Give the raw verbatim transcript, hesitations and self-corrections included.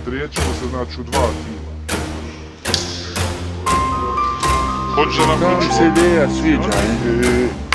odrijećemo se znači u dva tima. Hoće nam Kako mi se ideja sviđa, ne?